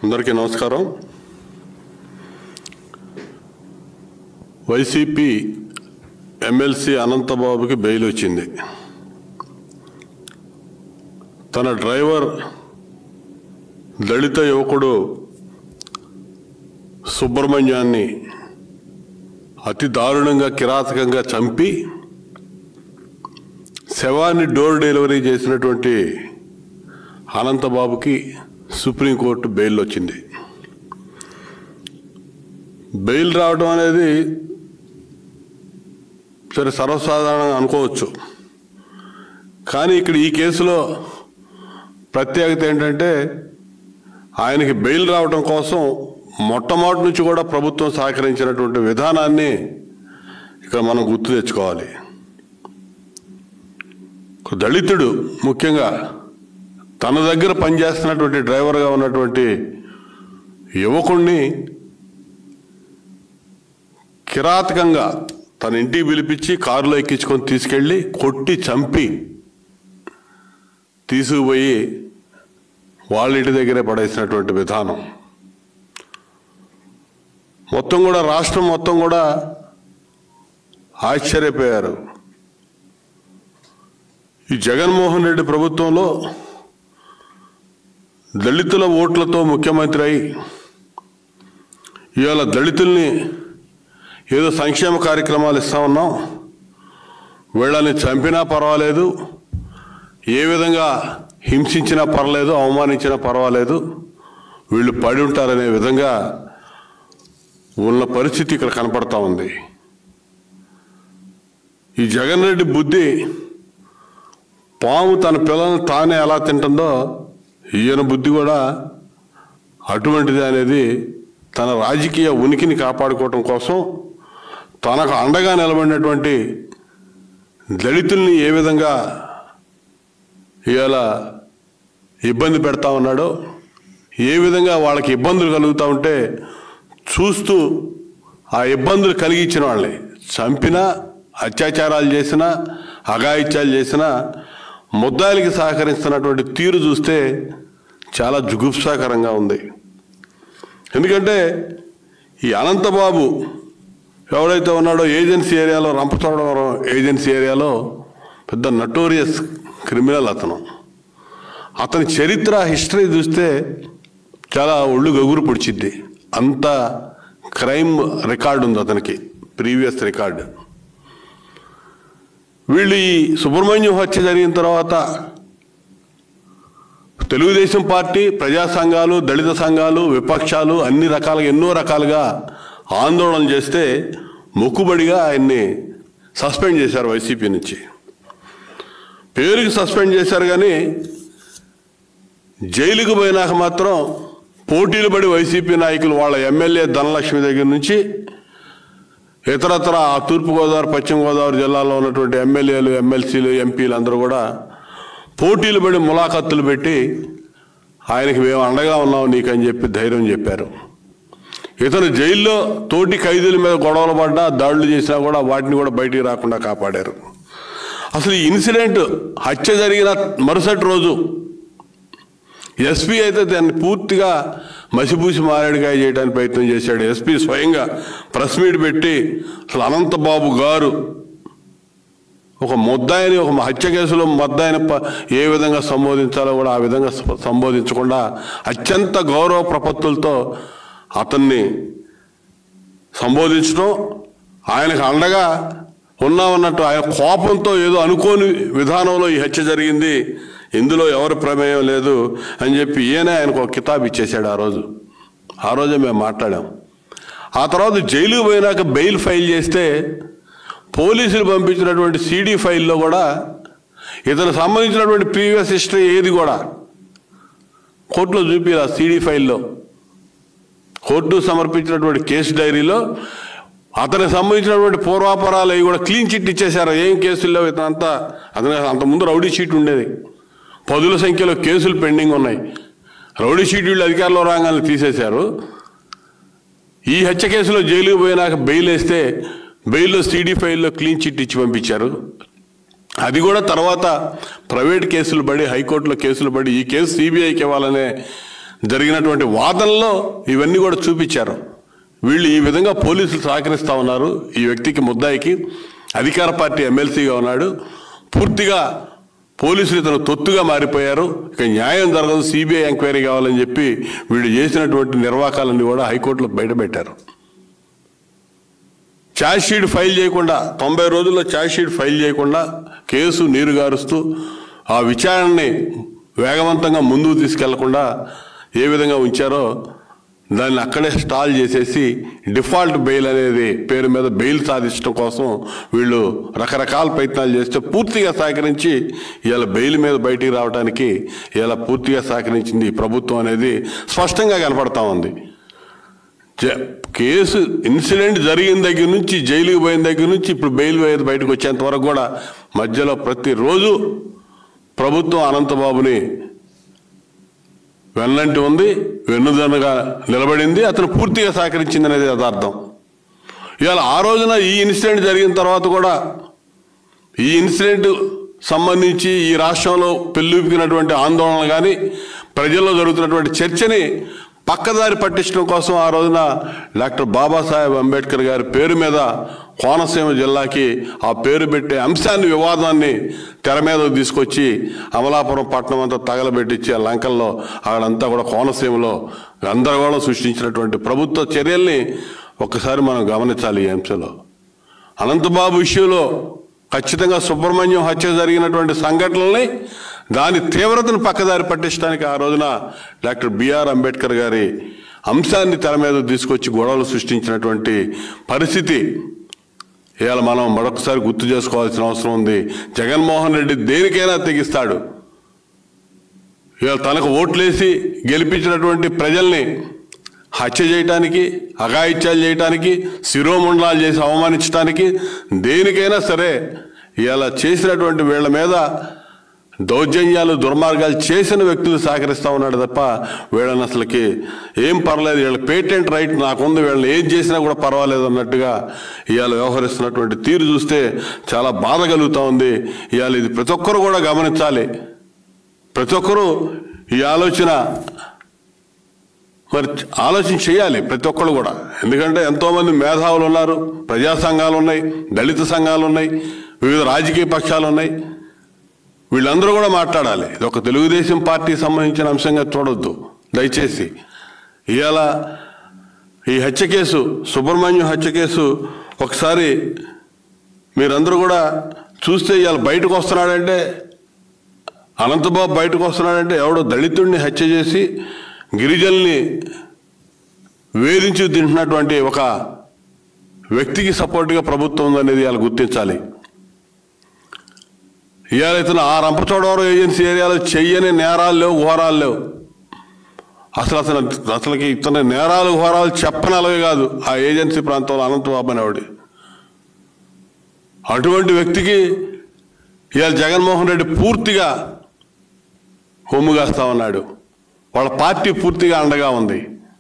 అందరికీ నమస్కారం. YCP MLC అనంతబాబుకి bail వచ్చింది. తన డ్రైవర్ దళిత యువకుడు సుబ్రహ్మణ్యాన్ని అతి దారుణంగా కిరాతకంగా చంపి శవాన్ని డోర్ డెలివరీ చేసినటువంటి అనంతబాబుకి సుప్రీంకోర్టు బెయిల్ వచ్చింది. బెయిల్ రావడం అనేది సరే సర్వసాధారణంగా అనుకోవచ్చు, కానీ ఇక్కడ ఈ కేసులో ప్రత్యేకత ఏంటంటే ఆయనకి బెయిల్ రావడం కోసం మొట్టమొదటి నుంచి కూడా ప్రభుత్వం సహకరించినటువంటి విధానాన్ని ఇక్కడ మనం గుర్తు తెచ్చుకోవాలి. దళితుడు ముఖ్యంగా తన దగ్గర పనిచేస్తున్నటువంటి డ్రైవర్గా ఉన్నటువంటి యువకుణ్ణి కిరాతకంగా తన ఇంటికి పిలిపించి కారులో ఎక్కించుకొని తీసుకెళ్ళి కొట్టి చంపి తీసుకుపోయి వాళ్ళ ఇంటి దగ్గరే పడేసినటువంటి విధానం మొత్తం కూడా రాష్ట్రం మొత్తం కూడా ఆశ్చర్యపోయారు. ఈ జగన్మోహన్ రెడ్డి ప్రభుత్వంలో దళితుల ఓట్లతో ముఖ్యమంత్రి అయి ఇవాళ దళితుల్ని ఏదో సంక్షేమ కార్యక్రమాలు ఇస్తా ఉన్నాం, వీళ్ళని చంపినా పర్వాలేదు, ఏ విధంగా హింసించినా పర్వాలేదు, అవమానించినా పర్వాలేదు, వీళ్ళు పడి ఉంటారనే విధంగా ఉన్న పరిస్థితి ఇక్కడ కనపడతా ఉంది. ఈ జగన్ రెడ్డి బుద్ధి పాము తన పిల్లల్ని తానే ఎలా తింటుందో ఈయన బుద్ధి కూడా అటువంటిది అనేది తన రాజకీయ ఉనికిని కాపాడుకోవటం కోసం తనకు అండగా నిలబడినటువంటి దళితుల్ని ఏ విధంగా ఇవాళ ఇబ్బంది పెడతా ఉన్నాడో, ఏ విధంగా వాళ్ళకి ఇబ్బందులు కలుగుతూ ఉంటే చూస్తూ ఆ ఇబ్బందులు కలిగించిన వాళ్ళని చంపినా, అత్యాచారాలు చేసినా, అఘాయిత్యాలు చేసినా ముద్దాయిలకి సహకరిస్తున్నటువంటి తీరు చూస్తే చాలా జుగుప్సాకరంగా ఉంది. ఎందుకంటే ఈ అనంతబాబు ఎవరైతే ఉన్నాడో ఏజెన్సీ ఏరియాలో, రంపచోడవరం ఏజెన్సీ ఏరియాలో పెద్ద నటోరియస్ క్రిమినల్ అతని చరిత్ర హిస్టరీ చూస్తే చాలా ఒళ్ళు గగురు పొడిచిద్ది. అంత క్రైమ్ రికార్డు ఉంది అతనికి, ప్రీవియస్ రికార్డు. వీళ్ళు ఈ సుబ్రహ్మణ్యం హత్య జరిగిన తర్వాత తెలుగుదేశం పార్టీ, ప్రజా సంఘాలు, దళిత సంఘాలు, విపక్షాలు అన్ని రకాలుగా ఎన్నో రకాలుగా ఆందోళన చేస్తే మొక్కుబడిగా ఆయన్ని సస్పెండ్ చేశారు వైసీపీ నుంచి. పేరుకి సస్పెండ్ చేశారు, కానీ జైలుకు పోయినాక మాత్రం పోటీలు పడి వైసీపీ నాయకులు వాళ్ళ ఎమ్మెల్యే ధనలక్ష్మి దగ్గర నుంచి ఇతరత్ర తూర్పుగోదావరి, పశ్చిమ గోదావరి జిల్లాలో ఉన్నటువంటి ఎమ్మెల్యేలు, ఎమ్మెల్సీలు, ఎంపీలు అందరూ కూడా పోటీలు పడి ములాఖత్తులు పెట్టి ఆయనకి మేము అండగా ఉన్నాం నీకని చెప్పి ధైర్యం చెప్పారు. ఇతను జైల్లో తోటి ఖైదీల మీద గొడవలు పడ్డా, దాడులు చేసినా కూడా వాటిని కూడా బయటికి రాకుండా కాపాడారు. అసలు ఈ ఇన్సిడెంట్ హత్య జరిగిన మరుసటి రోజు ఎస్పీ అయితే దాన్ని పూర్తిగా మసిపూసి మారేడుకాయ చేయడానికి ప్రయత్నం చేశాడు. ఎస్పీ స్వయంగా ప్రెస్ మీట్ పెట్టి అసలు అనంతబాబు గారు ఒక ముద్దాయిని, ఒక హత్య కేసులో ముద్దాయిని ఏ విధంగా సంబోధించాలో కూడా ఆ విధంగా సంబోధించకుండా అత్యంత గౌరవ ప్రపత్తులతో అతన్ని సంబోధించడం, ఆయనకు అండగా ఉన్నామన్నట్టు ఆయన కోపంతో ఏదో అనుకోని విధానంలో ఈ హత్య జరిగింది, ఇందులో ఎవరి ప్రమేయం లేదు అని చెప్పి ఈయనే ఆయనకు ఒక కితాబ్ ఇచ్చేశాడు. ఆ రోజే మేము మాట్లాడాం. ఆ తర్వాత జైలుకు పోయినాక బెయిల్ ఫైల్ చేస్తే పోలీసులు పంపించినటువంటి సిడి ఫైల్లో కూడా ఇతను సంబంధించినటువంటి ప్రీవియస్ హిస్టరీ ఏది కూడా కోర్టులో చూపిరా. సిడి ఫైల్లో కోర్టు సమర్పించినటువంటి కేసు డైరీలో అతనికి సంబంధించినటువంటి పూర్వాపరాలు అవి కూడా క్లీన్ చిట్ ఇచ్చేశారు. ఏం కేసుల్లో ఇతనంతా అతను అంతకుముందు రౌడీ షీట్ ఉండేది, 10ల సంఖ్యలో కేసులు పెండింగ్ ఉన్నాయి. రౌడీ షీట్ వీళ్ళు అధికారంలో రాగానే తీసేశారు. ఈ హత్య కేసులో జైలుకు పోయినాక బెయిల్ వేస్తే బెయిల్లో సిడి ఫైల్లో క్లీన్ చిట్ ఇచ్చి పంపించారు. అది కూడా తర్వాత ప్రైవేట్ కేసులు పడి హైకోర్టులో కేసులు పడి ఈ కేసు సిబిఐకి ఇవ్వాలనే జరిగినటువంటి వాదనలో ఇవన్నీ కూడా చూపించారు. వీళ్ళు ఈ విధంగా పోలీసులు సహకరిస్తూ ఉన్నారు. ఈ వ్యక్తికి, ముద్దాయికి అధికార పార్టీ ఎమ్మెల్సీగా ఉన్నాడు. పూర్తిగా పోలీసులు ఇతను తొత్తుగా మారిపోయారు. ఇక న్యాయం జరగదు, సిబిఐ ఎంక్వైరీ కావాలని చెప్పి వీళ్ళు చేసినటువంటి నిర్వాకాలన్నీ కూడా హైకోర్టులో బయటపెట్టారు. ఛార్జ్ షీట్ ఫైల్ చేయకుండా, 90 రోజుల్లో ఛార్జ్ షీట్ ఫైల్ చేయకుండా కేసు నీరుగారుస్తూ ఆ విచారణని వేగవంతంగా ముందుకు తీసుకెళ్లకుండా ఏ విధంగా ఉంచారో దాన్ని అక్కడే స్టాల్ చేసేసి డిఫాల్ట్ బెయిల్ అనేది పేరు మీద బెయిల్ సాధించడం కోసం వీళ్ళు రకరకాల ప్రయత్నాలు చేస్తే పూర్తిగా సహకరించి ఇలా బెయిల్ మీద బయటికి రావడానికి ఇలా పూర్తిగా సహకరించింది ప్రభుత్వం అనేది స్పష్టంగా కనపడతా ఉంది. కేసు ఇన్సిడెంట్ జరిగిన దగ్గర నుంచి, జైలుకి పోయిన దగ్గర నుంచి ఇప్పుడు బెయిల్ బయటకు వచ్చేంత వరకు కూడా మధ్యలో ప్రతిరోజు ప్రభుత్వం అనంతబాబుని వెన్నంటి ఉంది, వెన్నుదన్నుగా నిలబడింది, అతను పూర్తిగా సహకరించింది అనేది యథార్థం. ఇవాళ ఆ రోజున ఈ ఇన్సిడెంట్ జరిగిన తర్వాత కూడా ఈ ఇన్సిడెంట్ సంబంధించి ఈ రాష్ట్రంలో పెళ్ళూపినటువంటి ఆందోళనలు కానీ ప్రజల్లో జరుగుతున్నటువంటి చర్చని పక్కదారి పట్టించడం కోసం ఆ రోజున డాక్టర్ బాబాసాహెబ్ అంబేద్కర్ గారి పేరు మీద కోనసీమ జిల్లాకి ఆ పేరు పెట్టే అంశాన్ని, వివాదాన్ని తెర మీద తీసుకొచ్చి అమలాపురం పట్టణం అంతా తగలబెట్టించి ఆ లంకల్లో అక్కడంతా కూడా కోనసీమలో గందరగోళం సృష్టించినటువంటి ప్రభుత్వ చర్యల్ని ఒక్కసారి మనం గమనించాలి. ఈ అంశంలో అనంతబాబు విషయంలో ఖచ్చితంగా సుబ్రహ్మణ్యం హత్య జరిగినటువంటి సంఘటనల్ని, దాని తీవ్రతను పక్కదారి పట్టించడానికి ఆ రోజున డాక్టర్ బిఆర్ అంబేద్కర్ గారి అంశాన్ని తెర మీద తీసుకొచ్చి గొడవలు సృష్టించినటువంటి పరిస్థితి ఇవాళ మనం మరొకసారి గుర్తు చేసుకోవాల్సిన అవసరం ఉంది. జగన్మోహన్ రెడ్డి దేనికైనా తెగిస్తాడు. ఇవాళ తనకు ఓట్లేసి గెలిపించినటువంటి ప్రజల్ని హత్య చేయటానికి, అఘాయిత్యాలు చేయటానికి, శిరోమండలాలు చేసి అవమానించడానికి, దేనికైనా సరే ఇలా చేసినటువంటి వీళ్ళ మీద దౌర్జన్యాలు, దుర్మార్గాలు చేసిన వ్యక్తులు సహకరిస్తూ ఉన్నాడు తప్ప వీళ్ళని అసలుకి ఏం పర్లేదు, వీళ్ళ పేటెంట్ రైట్ నాకుంది, వీళ్ళని ఏం చేసినా కూడా పర్వాలేదు అన్నట్టుగా ఇవాళ వ్యవహరిస్తున్నటువంటి తీరు చూస్తే చాలా బాధ కలుగుతూ ఉంది. ఇవాళ ఇది ప్రతి ఒక్కరు కూడా గమనించాలి. ప్రతి ఒక్కరూ ఈ ఆలోచన చేయాలి ప్రతి ఒక్కరు కూడా. ఎందుకంటే ఎంతోమంది మేధావులు ఉన్నారు, ప్రజా సంఘాలు ఉన్నాయి, దళిత సంఘాలు ఉన్నాయి, వివిధ రాజకీయ పక్షాలు ఉన్నాయి. వీళ్ళందరూ కూడా మాట్లాడాలి. ఇది ఒక తెలుగుదేశం పార్టీకి సంబంధించిన అంశంగా చూడొద్దు దయచేసి. ఇవాళ ఈ హత్య కేసు, సుబ్రహ్మణ్యం హత్య కేసు ఒకసారి మీరందరూ కూడా చూస్తే ఇవాళ బయటకు వస్తున్నాడంటే, అనంతబాబు బయటకు వస్తున్నాడంటే ఎవడో దళితుడిని హత్య చేసి గిరిజనుల్ని వేధించి తింటున్నటువంటి ఒక వ్యక్తికి సపోర్ట్గా ప్రభుత్వం ఉందనేది ఇవాళ గుర్తించాలి. ఇవాళ ఇతను ఆ రంపచోడవరం ఏజెన్సీ ఏరియాలో చెయ్యని నేరాలు లేవు, ఘోరాలు లేవు. అసలుకి ఇతని నేరాలు, ఘోరాలు చెప్పనలవే కాదు ఆ ఏజెన్సీ ప్రాంతంలో అనంతబాబు అనేవాడి. అటువంటి వ్యక్తికి ఇవాళ జగన్మోహన్ రెడ్డి పూర్తిగా కొమ్ముగాస్తా ఉన్నాడు. వాళ్ళ పార్టీ పూర్తిగా అండగా ఉంది.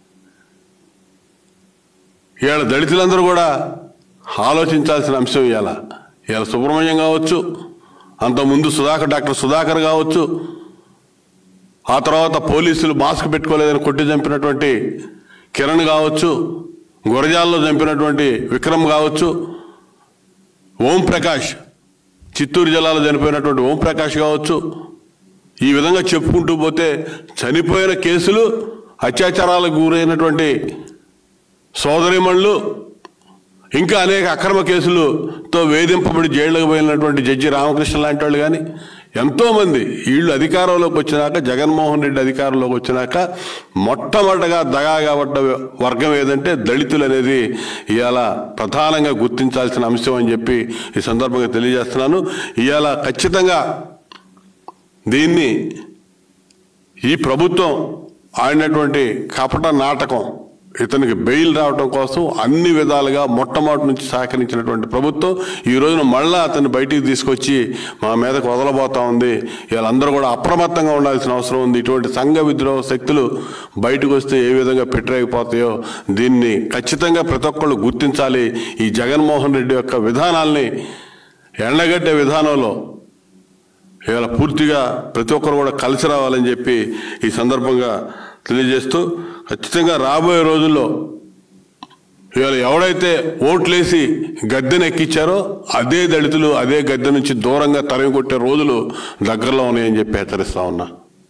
ఇవాళ దళితులందరూ కూడా ఆలోచించాల్సిన అంశం ఇవాళ సుబ్రహ్మణ్యం కావచ్చు, అంతకుముందు డాక్టర్ సుధాకర్ కావచ్చు, ఆ తర్వాత పోలీసులు మాస్క్ పెట్టుకోలేదని కొట్టి చంపినటువంటి కిరణ్ కావచ్చు, గురజాల్లో చంపినటువంటి విక్రమ్ కావచ్చు, ఓంప్రకాష్, చిత్తూరు జిల్లాలో చనిపోయినటువంటి ఓంప్రకాష్ కావచ్చు. ఈ విధంగా చెప్పుకుంటూ పోతే చనిపోయిన కేసులు, అత్యాచారాలకు గురైనటువంటి సోదరిమణులు, ఇంకా అనేక అక్రమ కేసులతో వేధింపబడి జైళ్ళకు పోయినటువంటి జడ్జి రామకృష్ణ లాంటి వాళ్ళు కానీ ఎంతోమంది వీళ్ళు అధికారంలోకి వచ్చినాక, జగన్మోహన్ రెడ్డి అధికారంలోకి వచ్చినాక మొట్టమొదటగా దగాగా పడ్డ వర్గం ఏదంటే దళితులు అనేది ఇవాళ ప్రధానంగా గుర్తించాల్సిన అంశం అని చెప్పి ఈ సందర్భంగా తెలియజేస్తున్నాను. ఇవాళ ఖచ్చితంగా దీన్ని ఈ ప్రభుత్వం ఆడినటువంటి కపట నాటకం, ఇతనికి బెయిల్ రావడం కోసం అన్ని విధాలుగా మొట్టమొదటి నుంచి సహకరించినటువంటి ప్రభుత్వం ఈ రోజున మళ్ళా అతన్ని బయటికి తీసుకొచ్చి మా మీదకు వదలబోతా ఉంది. వీళ్ళందరూ కూడా అప్రమత్తంగా ఉండాల్సిన అవసరం ఉంది. ఇటువంటి సంఘ విద్రోహ శక్తులు బయటకు వస్తే ఏ విధంగా పెట్టరేగిపోతాయో దీన్ని ఖచ్చితంగా ప్రతి ఒక్కళ్ళు గుర్తించాలి. ఈ జగన్మోహన్ రెడ్డి యొక్క విధానాల్ని ఎండగట్టే విధానంలో ఇవాళ పూర్తిగా ప్రతి ఒక్కరు కూడా కలిసి రావాలని చెప్పి ఈ సందర్భంగా తెలియజేస్తూ ఖచ్చితంగా రాబోయే రోజుల్లో ఇవాళ ఎవడైతే ఓట్లేసి గద్దెను ఎక్కించారో అదే దళితులు అదే గద్దె నుంచి దూరంగా తరిమి కొట్టే రోజులు దగ్గరలో ఉన్నాయని చెప్పి హెచ్చరిస్తా ఉన్నా.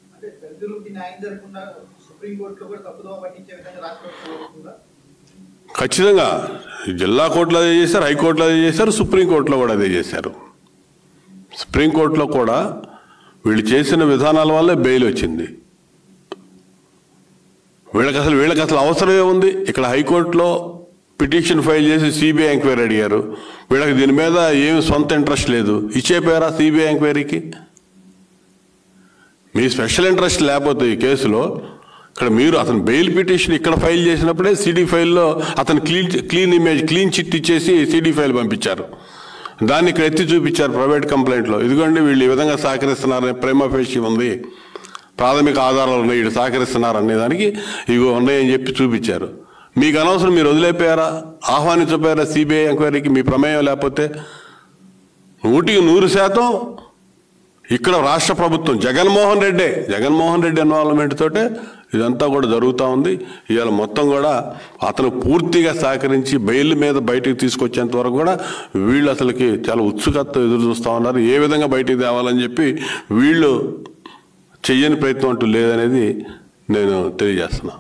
ఖచ్చితంగా జిల్లా కోర్టులో అదే చేశారు, హైకోర్టులో అదే చేశారు, సుప్రీంకోర్టులో కూడా అదే చేశారు. సుప్రీంకోర్టులో కూడా వీళ్ళు చేసిన విధానాల వల్లే బెయిల్ వచ్చింది. వీళ్ళకి అసలు అవసరమే ఉంది. ఇక్కడ హైకోర్టులో పిటిషన్ ఫైల్ చేసి సిబిఐ ఎంక్వైరీ అడిగారు. వీళ్ళకి దీని మీద ఏమి సొంత ఇంట్రెస్ట్ లేదు. ఇచ్చేపోయారా సిబిఐ ఎంక్వైరీకి? మీ స్పెషల్ ఇంట్రెస్ట్ లేకపోతే ఈ కేసులో ఇక్కడ మీరు అతను బెయిల్ పిటిషన్ ఇక్కడ ఫైల్ చేసినప్పుడే సిడి ఫైల్లో అతను క్లీన్ చిట్ ఇచ్చేసి సిడి ఫైల్ పంపించారు. దాన్ని ఇక్కడ ఎత్తి చూపించారు ప్రైవేట్ కంప్లైంట్లో. ఇదిగోండి వీళ్ళు ఈ విధంగా సహకరిస్తున్నారని ప్రైమా ఫేషి ఉంది, ప్రాథమిక ఆధారాలు ఉన్నాయి, వీళ్ళు సహకరిస్తున్నారు అనే దానికి ఇగో ఉన్నాయని చెప్పి చూపించారు. మీకు అనవసరం, మీరు వదిలేపోయారా, ఆహ్వానించపోయారా సిబిఐ ఎంక్వైరీకి? మీ ప్రమేయం లేకపోతే 100% ఇక్కడ రాష్ట్ర ప్రభుత్వం జగన్మోహన్ రెడ్డి ఇన్వాల్వ్మెంట్ తోటే ఇదంతా కూడా జరుగుతూ ఉంది. ఇవాళ మొత్తం కూడా అతను పూర్తిగా సహకరించి బెయిల్ మీద బయటికి తీసుకొచ్చేంత వరకు కూడా వీళ్ళు అసలుకి చాలా ఉత్సుకత ఎదురు చూస్తూ ఉన్నారు. ఏ విధంగా బయటికి తేవాలని చెప్పి వీళ్ళు చెయ్యని ప్రయత్నం అంటూ లేదనేది నేను తెలియజేస్తున్నా.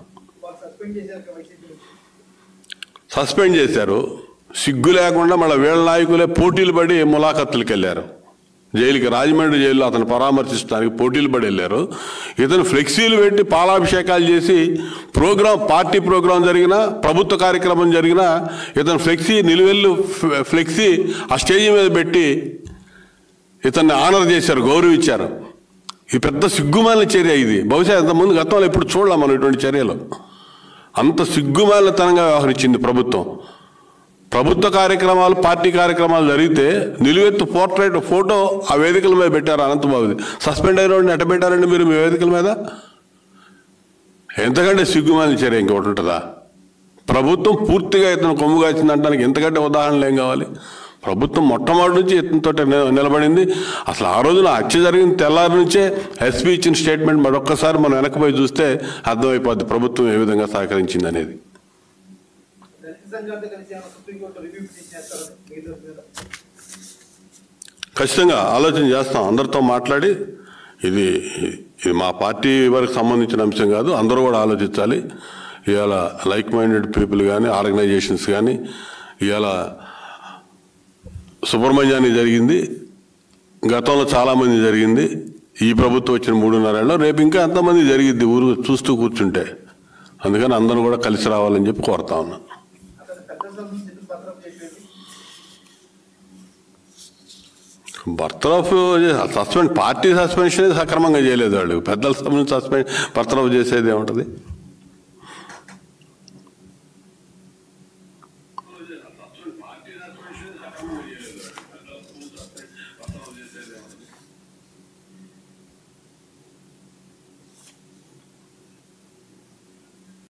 సస్పెండ్ చేశారు, సిగ్గు లేకుండా మళ్ళీ వీళ్ళ నాయకులే పోటీలు పడి ములాఖత్తులకు వెళ్ళారు. జైలుకి, రాజమండ్రి జైల్లో అతను పరామర్శించడానికి పోటీలు పడి వెళ్ళారు. ఇతను ఫ్లెక్సీలు పెట్టి పాలాభిషేకాలు చేసి పార్టీ ప్రోగ్రాం జరిగినా, ప్రభుత్వ కార్యక్రమం జరిగినా ఇతను నిలువెల్లు ఫ్లెక్సీ ఆ స్టేజ్ మీద పెట్టి ఇతన్ని ఆనర్ చేశారు, గౌరవించారు. ఇది పెద్ద సిగ్గుమాలిన చర్య. ఇది బహుశా ఇంతకుముందు గతంలో ఎప్పుడు చూడలేం మనం ఇటువంటి చర్యలు. అంత సిగ్గుమాలినతనంగా వ్యవహరించింది ప్రభుత్వం. ప్రభుత్వ కార్యక్రమాలు, పార్టీ కార్యక్రమాలు జరిగితే నిలువెత్తు ఫోటో ఆ వేదికల మీద పెట్టారు అనంతబాబుది. సస్పెండ్ అయిన వాడిని ఎట్ట పెట్టారండి మీరు మీ వేదికల మీద? ఎంతకంటే సిగ్గుమాలిన చర్య ఇంకోటి ఉంటుందా? ప్రభుత్వం పూర్తిగా ఇతను కొమ్ముగాచిందంటానికి ఎంతకంటే ఉదాహరణలు ఏం కావాలి? ప్రభుత్వం మొట్టమొదటి నుంచి ఇతనితో నిలబడింది. అసలు ఆ రోజున హత్య జరిగిన తెల్లారి నుంచే ఎస్పీ ఇచ్చిన స్టేట్మెంట్ మరొక్కసారి మనం వెనక్కిపోయి చూస్తే అర్థమైపోద్ది ప్రభుత్వం ఏ విధంగా సహకరించింది అనేది. ఖచ్చితంగా ఆలోచన చేస్తాం, అందరితో మాట్లాడి. ఇది మా పార్టీ వరకు సంబంధించిన అంశం కాదు, అందరూ కూడా ఆలోచించాలి. ఇవాళ లైక్ మైండెడ్ పీపుల్ కానీ, ఆర్గనైజేషన్స్ కానీ, ఇవాళ సుబ్రహ్మణ్యానికి జరిగింది, గతంలో చాలామంది జరిగింది. ఈ ప్రభుత్వం వచ్చిన 3.5 ఏళ్ళలో రేపు ఇంకా ఎంతమంది జరిగిద్ది ఊరు చూస్తూ కూర్చుంటే. అందుకని అందరూ కూడా కలిసి రావాలని చెప్పి కోరుతా ఉన్నా. బర్తరఫ్ పార్టీ సస్పెన్షన్ సక్రమంగా చేయలేదు వాళ్ళు. పెద్దల సంబంధించి బర్తరఫ్ చేసేది ఏముంటుంది?